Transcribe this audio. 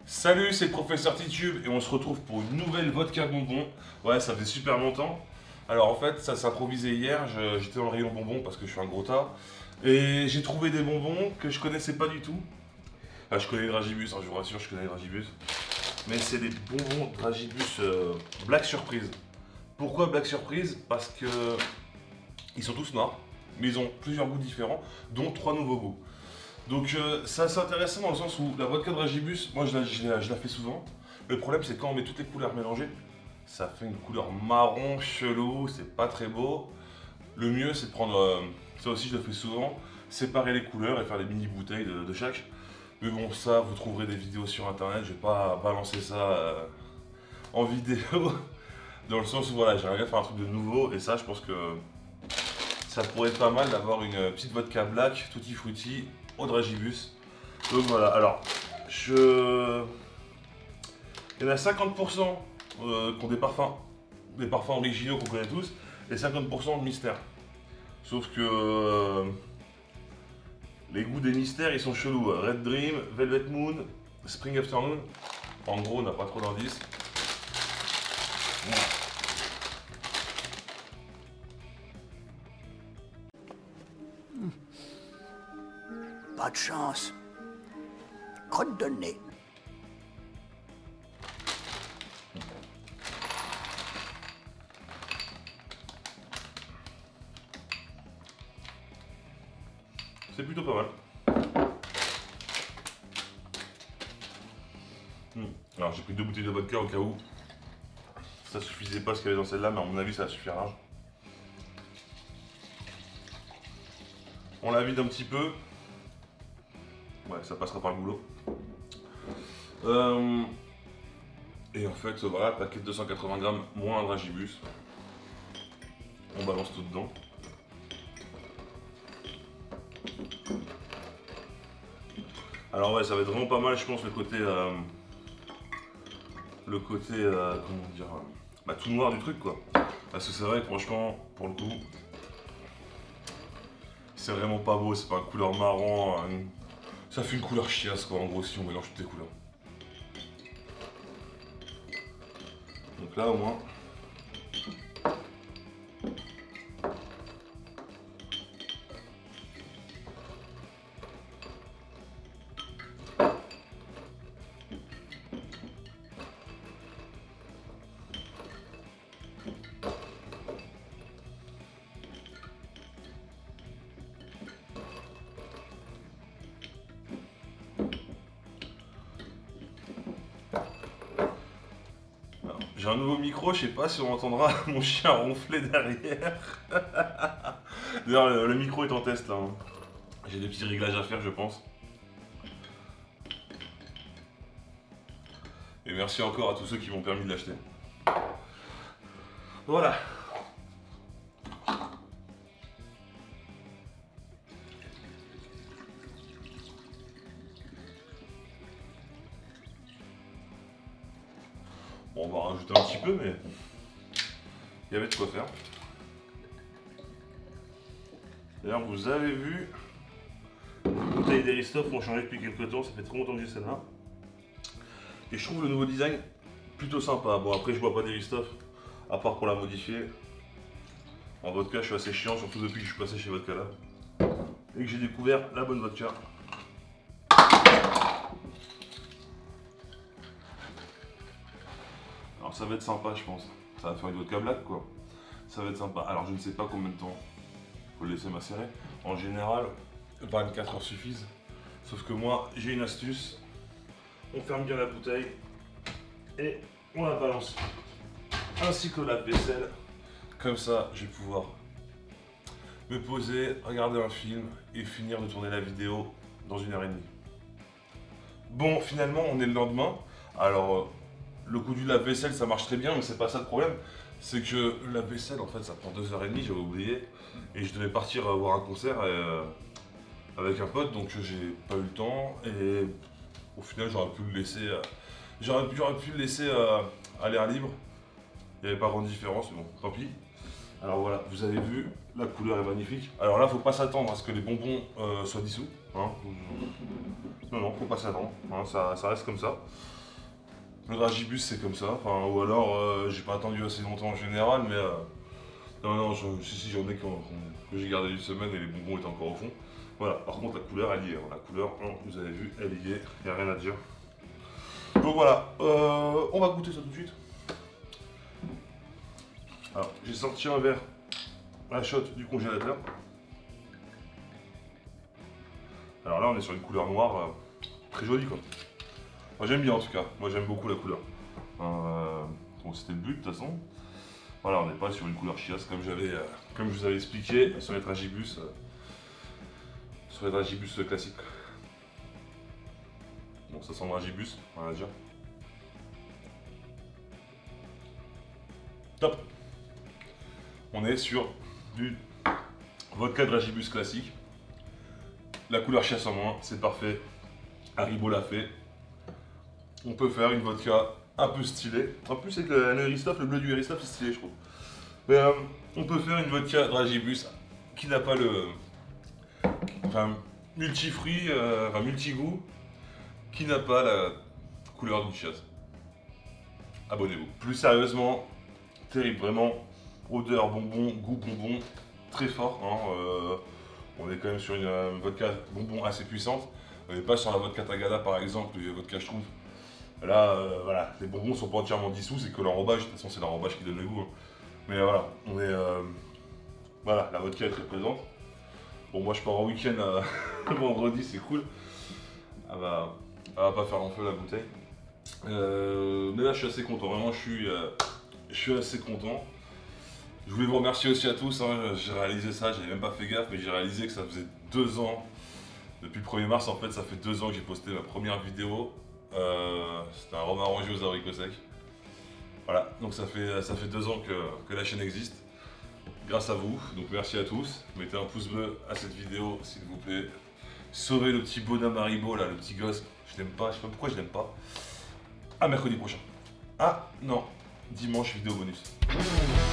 Salut, c'est le professeur Titube et on se retrouve pour une nouvelle vodka bonbon. Ouais, ça fait super longtemps. Alors en fait, ça s'est improvisé hier, j'étais dans le rayon bonbons parce que je suis un gros tas. Et j'ai trouvé des bonbons que je connaissais pas du tout. Enfin, je connais le Dragibus, hein, je vous rassure, je connais le Dragibus. Mais c'est des bonbons Dragibus Black Surprise. Pourquoi Black Surprise? Parce que ils sont tous noirs, mais ils ont plusieurs goûts différents, dont 3 nouveaux goûts. Donc c'est assez intéressant dans le sens où la vodka Dragibus, moi je la fais souvent. Le problème c'est quand on met toutes les couleurs mélangées, ça fait une couleur marron chelou, c'est pas très beau. Le mieux c'est de prendre, ça aussi je le fais souvent, séparer les couleurs et faire des mini bouteilles de chaque. Mais bon, ça vous trouverez des vidéos sur internet, je vais pas balancer ça en vidéo. Dans le sens où voilà, j'aimerais bien faire un truc de nouveau et ça je pense que ça pourrait être pas mal d'avoir une petite vodka black, tutti frutti, au Dragibus. Donc voilà, alors, il y en a 50% qui ont des parfums originaux qu'on connaît tous, et 50% de mystère. Sauf que les goûts des mystères, ils sont chelous. Red Dream, Velvet Moon, Spring Afternoon. En gros, on n'a pas trop d'indices. Pas de chance. Crotte de nez. C'est plutôt pas mal. Alors j'ai pris 2 bouteilles de vodka au cas où ça suffisait pas ce qu'il y avait dans celle-là, mais à mon avis ça va suffire large. On la vide un petit peu. Ouais, ça passera par le boulot. Et en fait, voilà, paquet de 280 grammes moins un Dragibus. On balance tout dedans. Alors ouais, ça va être vraiment pas mal, je pense, le côté comment dire, tout noir du truc, quoi. Parce que c'est vrai que franchement, pour le coup, c'est vraiment pas beau, c'est pas une couleur marron. Ça fait une couleur chiasse, quoi, en gros, si on mélange toutes les couleurs. Donc là, au moins. J'ai un nouveau micro, je sais pas si on entendra mon chien ronfler derrière. D'ailleurs, le micro est en test là. Hein. J'ai des petits réglages à faire, je pense. Et merci encore à tous ceux qui m'ont permis de l'acheter. Voilà. Bon, on va rajouter un petit peu, mais il y avait de quoi faire. D'ailleurs, vous avez vu, les bouteilles d'Eristoff ont changé depuis quelques temps, ça fait trop longtemps que j'ai celle-là. Et je trouve le nouveau design plutôt sympa. Bon, après, je bois pas d'Eristoff, à part pour la modifier. En vodka, je suis assez chiant, surtout depuis que je suis passé chez Vodka Lab. Et que j'ai découvert la bonne vodka. Alors ça va être sympa, je pense. Ça va faire une vodka black, quoi. Ça va être sympa. Alors je ne sais pas combien de temps faut le laisser macérer. En général, 24 heures suffisent. Sauf que moi, j'ai une astuce. On ferme bien la bouteille et on la balance. Ainsi que la vaisselle. Comme ça, je vais pouvoir me poser, regarder un film et finir de tourner la vidéo dans 1h30. Bon, finalement, on est le lendemain. Alors, le coup du lave-vaisselle, ça marche très bien, mais c'est pas ça le problème. C'est que la vaisselle, en fait, ça prend 2h30, j'avais oublié. Et je devais partir voir un concert avec un pote, donc j'ai pas eu le temps. Et au final, j'aurais pu le laisser, à l'air libre. Il n'y avait pas grande différence, mais bon, tant pis. Alors voilà, vous avez vu, la couleur est magnifique. Alors là, faut pas s'attendre à ce que les bonbons soient dissous. Hein. Non, faut pas s'attendre. Hein, ça reste comme ça. Le dragibus c'est comme ça, enfin, ou alors j'ai pas attendu assez longtemps en général, mais non, si j'en ai que j'ai gardé une semaine et les bonbons étaient encore au fond. Voilà, par contre la couleur elle y est, hein. La couleur, vous avez vu, elle y est, il n'y a rien à dire. Donc voilà, on va goûter ça tout de suite. Alors, j'ai sorti un verre à shot du congélateur. Alors là on est sur une couleur noire, très jolie quoi. Moi j'aime bien en tout cas, moi j'aime beaucoup la couleur. Bon c'était le but de toute façon. Voilà, on n'est pas sur une couleur chiasse comme je vous avais expliqué sur les dragibus. Sur les dragibus classiques. Bon ça sent le dragibus, on va dire. Top. On est sur du vodka dragibus classique. La couleur chiasse en moins, c'est parfait. Haribo l'a fait. On peut faire une vodka un peu stylée. En plus avec le Eristoff, le bleu du Eristoff c'est stylé je trouve. Mais on peut faire une vodka dragibus qui n'a pas le... Enfin, multifruit, enfin multigoût, qui n'a pas la couleur d'une chiasse. Abonnez-vous. Plus sérieusement, terrible, vraiment. Odeur bonbon, goût bonbon, très fort. Hein, on est quand même sur une vodka bonbon assez puissante. On n'est pas sur la vodka Tagada par exemple, ou vodka Schtroumpf. Là, voilà, les bonbons sont pas entièrement dissous, c'est que l'enrobage, de toute façon c'est l'enrobage qui donne le goût. Hein. Mais voilà, on est... voilà, la vodka est très présente. Bon, moi je pars en week-end vendredi, c'est cool. Elle va pas faire long feu la bouteille. Mais là je suis assez content, vraiment je suis assez content. Je voulais vous remercier aussi à tous, hein. J'ai réalisé ça, j'avais même pas fait gaffe, mais j'ai réalisé que ça faisait 2 ans. Depuis le 1er mars en fait, ça fait 2 ans que j'ai posté ma première vidéo. C'était un rhum arrangé aux abricots secs. Voilà, donc ça fait 2 ans que la chaîne existe. Grâce à vous, donc merci à tous. Mettez un pouce bleu à cette vidéo s'il vous plaît. Sauvez le petit bonhomme Haribo là, le petit gosse. Je l'aime pas, je sais pas pourquoi je l'aime pas. À mercredi prochain. Ah non, dimanche vidéo bonus.